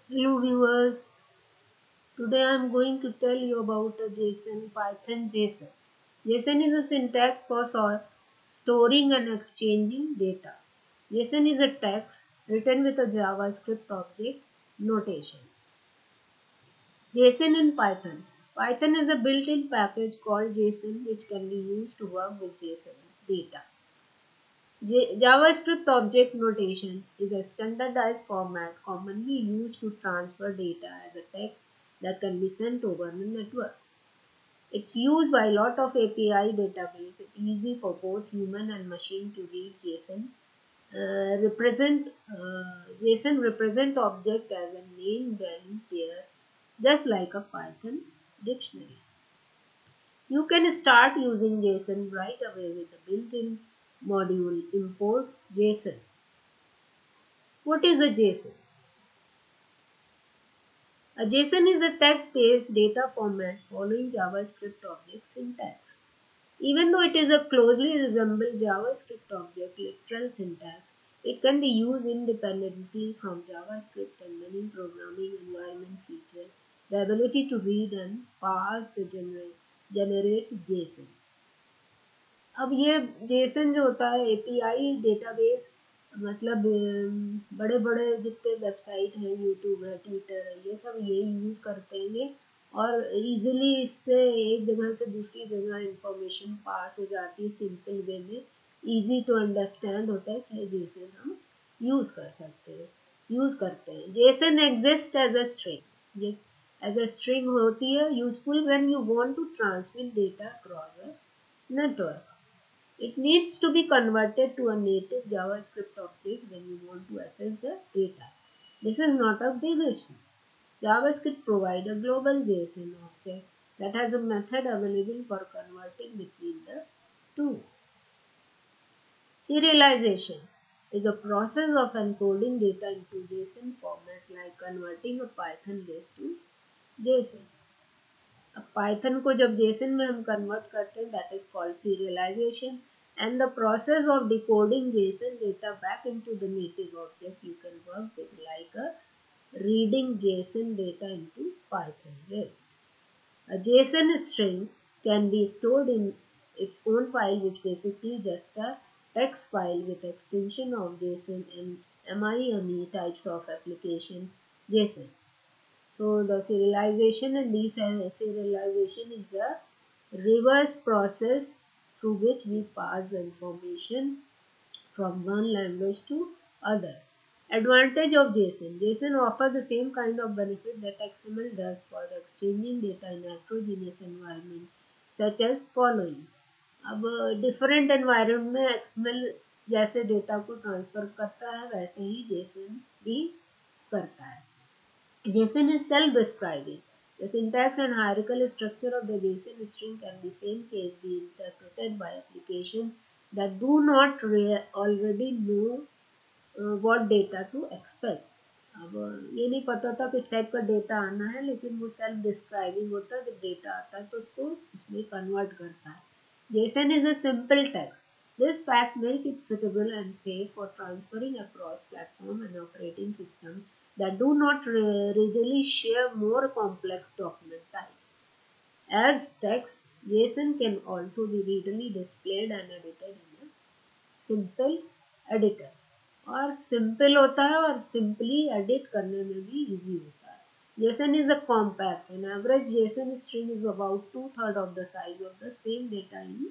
Hello viewers, today I am going to tell you about a JSON, Python JSON. JSON is a syntax for storing and exchanging data. JSON is a text written with a JavaScript object notation. JSON in Python. Python is a built-in package called JSON which can be used to work with JSON data. JavaScript object notation is a standardized format commonly used to transfer data as a text that can be sent over the network. It's used by a lot of API database. It's easy for both human and machine to read JSON. JSON represent object as a name value pair, just like a Python dictionary. You can start using JSON right away with the built-in module import JSON. What is a JSON? A JSON is a text-based data format following JavaScript object syntax. Even though it is a closely resembles JavaScript object literal syntax, it can be used independently from JavaScript and many programming environment feature the ability to read and parse the generate JSON. अब ये Jason जो होता है API database मतलब बड़े बड़े जितने website हैं यूट्यूब है ट्विटर है ये सब ये यूज़ करते हैं और इजीली इससे एक जगह से दूसरी जगह इंफॉर्मेशन पास हो जाती है सिंपल वे में इजी टू अंडरस्टैंड होता है इसलिए जेसन हम यूज़ कर सकते हैं यूज़ करते हैं JSON exist as a string ये एज अ स्ट्रिंग होती है useful when you want to transmit data across a network. It needs to be converted to a native JavaScript object when you want to access the data. This is not a big issue. JavaScript provides a global JSON object that has a method available for converting between the two. Serialization is a process of encoding data into JSON format like converting a Python list to JSON. अब Python को जब JSON में हम convert करते हैं that is called serialization and the process of decoding JSON data back into the native object you can work with like a reading JSON data into Python list. A JSON string can be stored in its own file which basically just a text file with extension of JSON and MIME types of application JSON. So the serialization and deserialization is the reverse process through which we pass the information from one language to other. Advantage of JSON. JSON offers the same kind of benefit that XML does for the exchanging data in heterogeneous environment such as following. अब different environment में XML जैसे data को transfer करता है वैसे ही JSON भी करता है. JSON is self-describing. The syntax and hierarchical structure of the JSON string can in the same case be interpreted by applications that do not already know what data to expect. अब ये नहीं पता था किस type का data आना है लेकिन वो सेल्फ डिस्क्राइबिंग होता है जब डेटा आता है तो उसको इसमें कन्वर्ट करता है. JSON is a simple text. This fact makes it suitable and safe for transferring across platform and operating systems that do not readily share more complex document types. As text, JSON can also be readily displayed and edited in a simple editor. और simple होता है और simply edit करने में भी easy होता है. JSON is a compact. An average JSON string is about 2/3 of the size of the same data in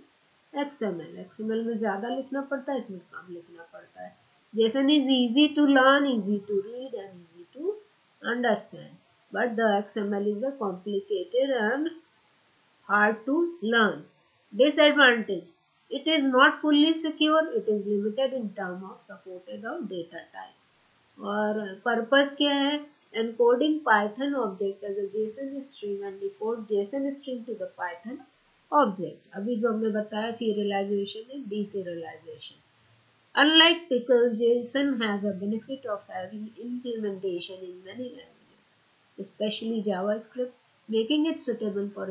XML. XML में ज़्यादा लिखना पड़ता है इसमें कम लिखना पड़ता है. JSON is easy to learn, easy to read and easy to understand. But the XML is a complicated and hard to learn. Disadvantage. It is not fully secure. It is limited in terms of supported of data type. और purpose क्या है? Encoding Python object as a JSON string and decode JSON string to the Python object. अभी जो हमने बताया serialization and deserialization. Unlike Pickle, JSON has a benefit of having implementation in many languages, especially JavaScript, making it suitable for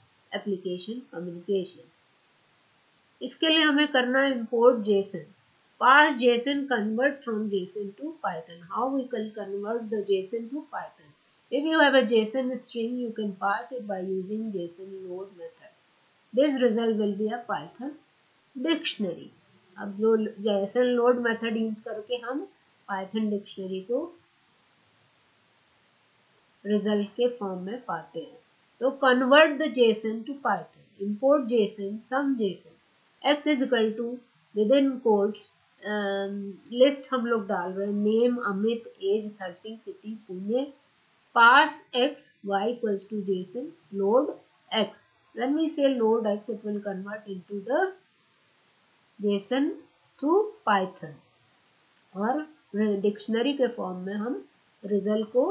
inter-application communication. इसके लिए हमें करना है import JSON. pass JSON convert from JSON to Python. How we can convert the JSON to Python? If you have a JSON string, you can pass it by using JSON load method. This result will be a Python dictionary. अब जो JSON load method use करके हम Python dictionary को result के form में पाते हैं. तो convert the JSON to Python. Import JSON, some JSON. X is equal to within quotes list हम लोग डाल रहे हैं. Name Amit, age 30, city Pune. Pass x, y equals to JSON load x. When we say load x, it will convert into the JSON to Python. और dictionary के form में हम result को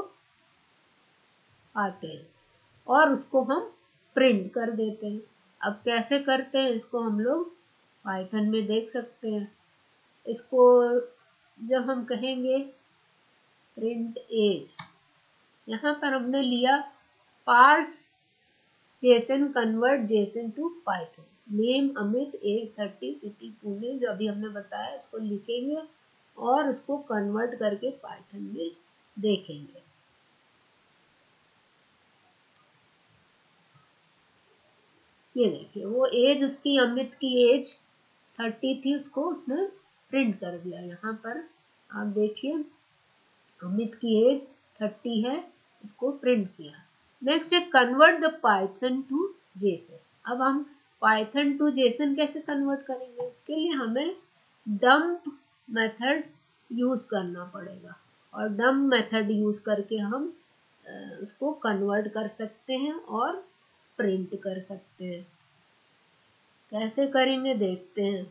आते हैं और उसको हम प्रिंट कर देते हैं. अब कैसे करते हैं इसको हम लोग पाइथन में देख सकते हैं. इसको जब हम कहेंगे प्रिंट एज, यहाँ पर हमने लिया parse JSON convert JSON to Python. Name Amit, age 30, city Pune, जो अभी हमने बताया उसको लिखेंगे और उसको कन्वर्ट करके पाइथन में देखेंगे. ये देखिए वो एज, उसकी अमित की एज 30 थी, उसको उसने प्रिंट कर दिया. यहाँ पर आप देखिए अमित की एज 30 है, इसको प्रिंट किया. नेक्स्ट है convert the Python to JSON. अब हम पाइथन टू JSON कैसे कन्वर्ट करेंगे? उसके लिए हमें डंप मेथड यूज करना पड़ेगा और डंप मेथड यूज करके हम उसको कन्वर्ट कर सकते हैं और प्रिंट कर सकते हैं. कैसे करेंगे देखते हैं.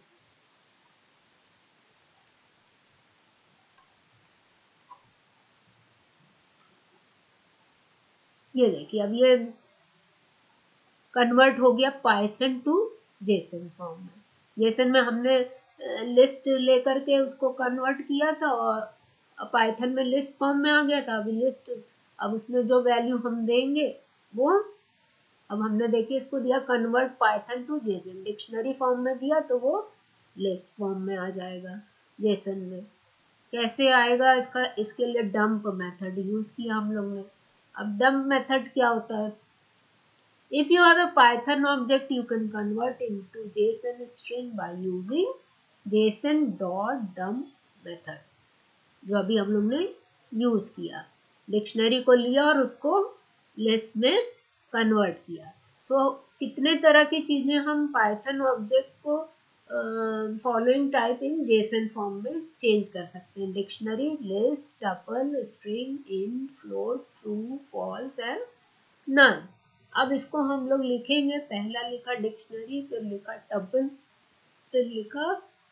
ये देखिए अब ये कन्वर्ट हो गया पाइथन टू JSON फॉर्म में. JSON में हमने लिस्ट लेकर के उसको कन्वर्ट किया था और पाइथन में लिस्ट फॉर्म में आ गया था. अभी लिस्ट, अब उसमें जो वैल्यू हम देंगे वो, अब हमने देखिए इसको दिया convert Python to JSON. Dictionary form में दिया तो वो लिस्ट फॉर्म में आ जाएगा JSON में. कैसे आएगा इसका? इसके लिए डंप मेथड यूज किया हम लोग ने. अब डंप मेथड क्या होता है? If you have a Python object you can convert into JSON string by using JSON.dump method, जो अभी हम लोग ने यूज किया. डिक्शनरी को लिया और उसको लिस्ट में कन्वर्ट किया. सो कितने तरह की चीजें हम पाइथन ऑब्जेक्ट को following type in JSON form में चेंज कर सकते हैं. Dictionary, list, tuple, string, int, float, true, false and none. अब इसको हम लोग लिखेंगे. पहला लिखा डिक्शनरी, फिर लिखा टपल, फिर लिखा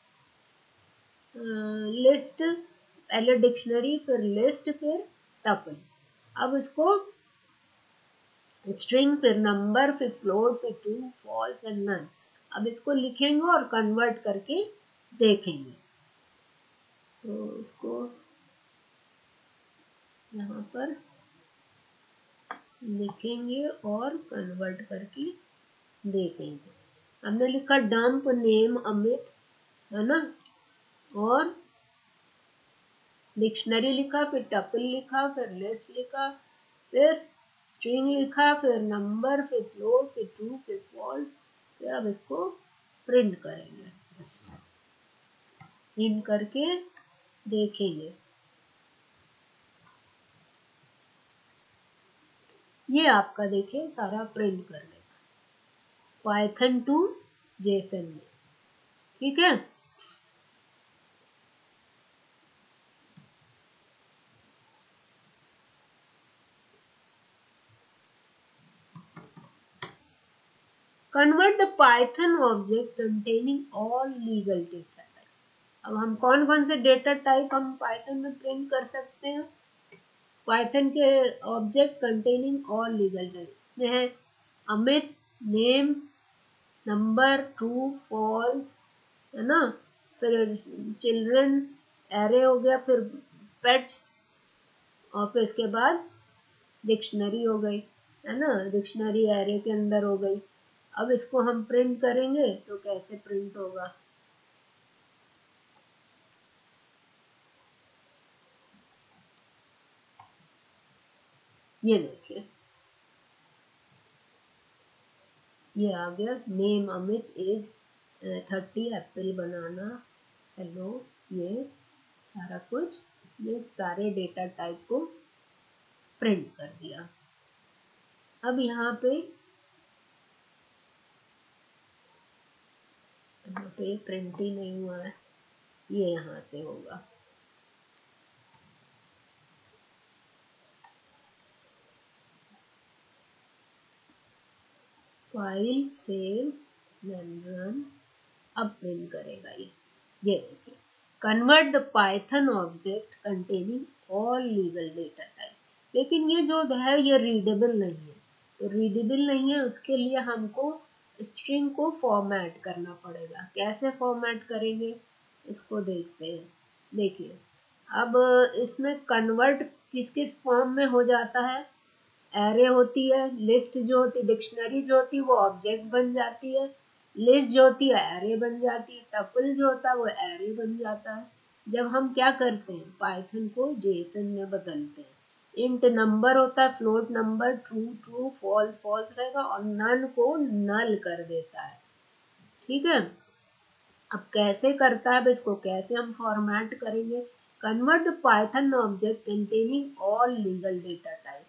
लिस्ट. पहले डिक्शनरी, फिर लिस्ट, फिर टपल. अब इसको स्ट्रिंग, फिर नंबर, फिर फ्लोट, फिर ट्रू, फॉल्स एंड नन. अब इसको लिखेंगे और कन्वर्ट करके देखेंगे. तो इसको यहाँ पर लिखेंगे और कन्वर्ट करके देखेंगे. हमने लिखा डंप नेम अमित, है ना, और डिक्शनरी लिखा, फिर टपल लिखा, फिर लिस्ट लिखा, फिर स्ट्रिंग लिखा, फिर नंबर, फिर फ्लोट, फिर ट्रू, फिर फॉल्स. फिर अब इसको प्रिंट करेंगे. प्रिंट करके देखेंगे. ये आपका देखिए सारा प्रिंट कर लेगा पाइथन टू JSON में. ठीक है. Convert the Python object containing all legal data type. अब हम कौन कौन से डेटा टाइप हम पाइथन में प्रिंट कर सकते हैं? पाइथन के object containing all legal data. इसमें है Amit, name, number, true, false, है ना, फिर चिल्ड्रन, एरे हो गया, फिर पेट्स, और फिर इसके बाद डिक्शनरी हो गई, है ना. डिक्शनरी एरे के अंदर हो गई. अब इसको हम प्रिंट करेंगे तो कैसे प्रिंट होगा? ये देखिए ये आ गया, name Amit, age 30, apple banana, hello, ये सारा कुछ इसने सारे डेटा टाइप को प्रिंट कर दिया। अब यहाँ पे प्रिंट ही नहीं हुआ है, ये यहाँ से होगा। फाइल सेव देन रन, अब प्रिंट करेगा ये देखिए, convert the Python object containing all legal data type. लेकिन ये जो है ये रीडेबल नहीं है, तो रीडेबल नहीं है उसके लिए हमको स्ट्रिंग को फॉर्मेट करना पड़ेगा। कैसे फॉर्मेट करेंगे इसको देखते हैं। देखिए अब इसमें कन्वर्ट किस किस फॉर्म में हो जाता है, एरे होती है, लिस्ट जो होती है, डिक्शनरी जो होती है वो ऑब्जेक्ट बन जाती है, लिस्ट जो होती है एरे बन जाती है, टपल जो होता है वो एरे बन जाता है। जब हम क्या करते हैं पाइथन को जेसन में बदलते हैं, इंट नंबर होता है, float number, true true, false false रहेगा और नन को नल कर देता है। ठीक है, अब कैसे करता है, अब इसको कैसे हम फॉर्मेट करेंगे, convert the Python object containing all legal data type,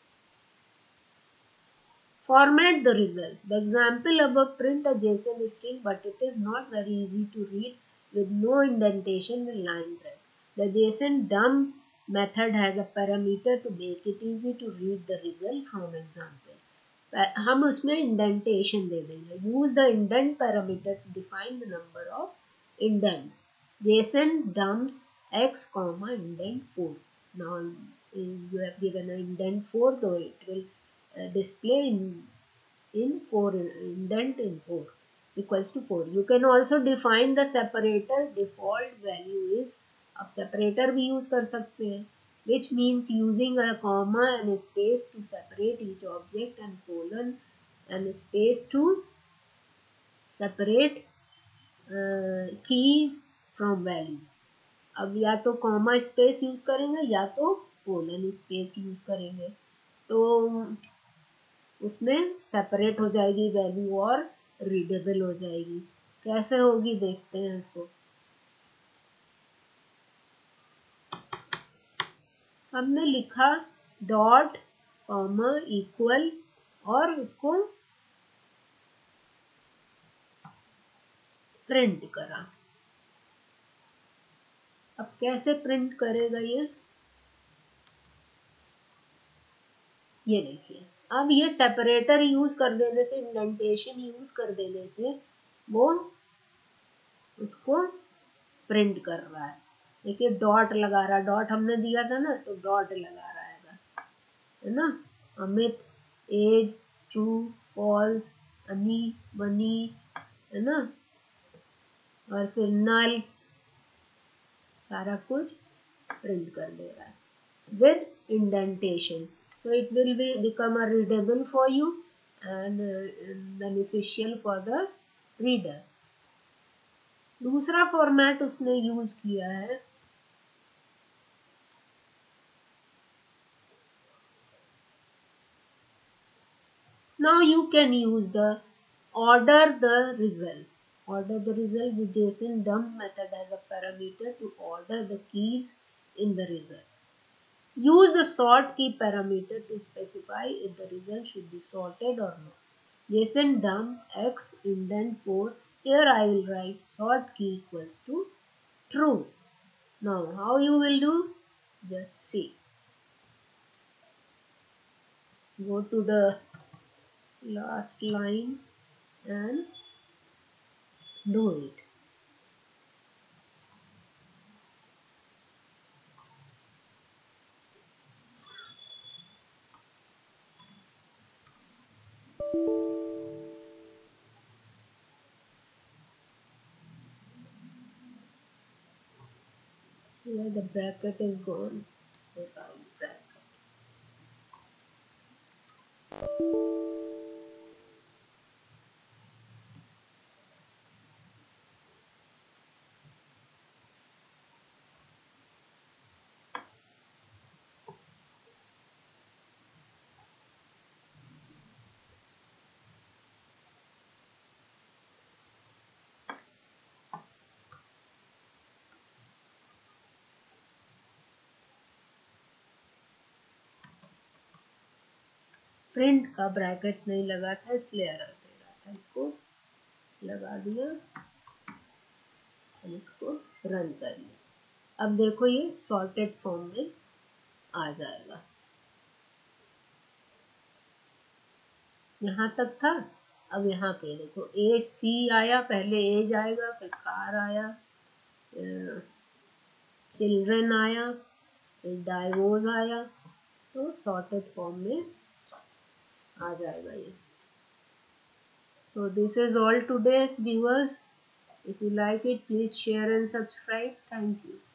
format the result. The example above print a JSON string, but it is not very easy to read with no indentation and line break. The JSON dump method has a parameter to make it easy to read the result from example. हम उसमें indentation दे देंगे. Use the indent parameter to define the number of indents. JSON dumps x comma indent 4. Now you have given an indent 4, so it will display in 4, indent in 4 equals to 4. You can also define the separator, default value is, अब separator भी use कर सकते हैं, which means using a comma and a space to separate each object and colon and space to separate keys from values. अब या तो comma space use करेंगे या तो कोलन स्पेस यूज करेंगे, तो उसमें सेपरेट हो जाएगी वैल्यू और रीडेबल हो जाएगी। कैसे होगी देखते हैं इसको। हमने लिखा डॉट कॉमा इक्वल और उसको प्रिंट करा। अब कैसे प्रिंट करेगा ये देखिए, अब ये सेपरेटर यूज कर देने से, इंडेंटेशन यूज कर देने से वो उसको प्रिंट कर रहा है। देखिए डॉट लगा रहा, डॉट हमने दिया था ना, तो डॉट लगा रहेगा, है ना। अमित, एज, ट्रू, फॉल्स, अनी, बनी, है ना, और फिर नल, सारा कुछ प्रिंट कर दे रहा है with indentation. So it will become a readable for you and beneficial for the reader. दूसरा फॉर्मेट उसने यूज किया है, now you can use the order the result. Order the result, the JSON dump method has a parameter to order the keys in the result. Use the sort key parameter to specify if the result should be sorted or not. JSON dump x indent 4. Here I will write sort key equals to true. Now how you will do? Just see. Go to the last line and do it. Here the bracket is gone. So bracket. प्रिंट का bracket नहीं लगा था इसलिए error दे रहा था, इसको लगा दिया और इसको रन कर लिया। अब देखो ये सॉर्टेड फॉर्म में आ जाएगा। यहाँ तक था। अब यहाँ पे देखो ए सी आया, पहले ए जाएगा, फिर कार आया, चिल्ड्रन आया, फिर डाइवोर्स आया, तो सॉर्टेड फॉर्म में आ जाएगा ये। So this is all today, viewers. If you like it, please share and subscribe. Thank you.